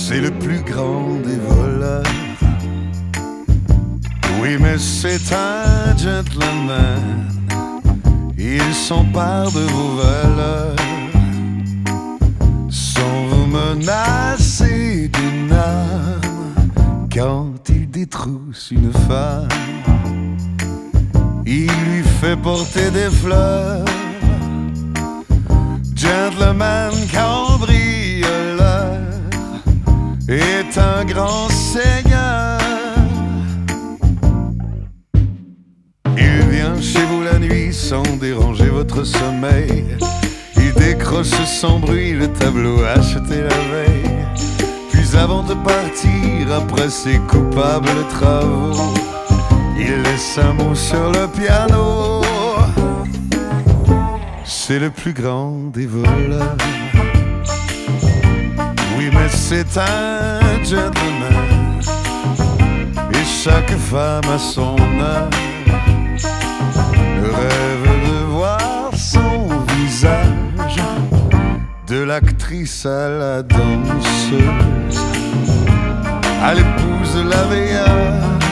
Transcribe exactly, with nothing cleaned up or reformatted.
C'est le plus grand des voleurs. Oui, mais c'est un gentleman. Il s'empare de vos valeurs sans vous menacer d'une arme. Quand il détrousse une femme, il lui fait porter des fleurs. Gentleman cambrioleur est un grand seigneur. Il vient chez vous la nuit sans déranger votre sommeil. Il décroche sans bruit le tableau acheté la veille. Puis avant de partir, après ses coupables travaux, il laisse un mot sur le piano. C'est le plus grand des voleurs. Oui, mais c'est un gentleman. Et chaque femme a son heure. Rêve de voir son visage, de l'actrice à la danseuse, à l'épouse de la veilleuse.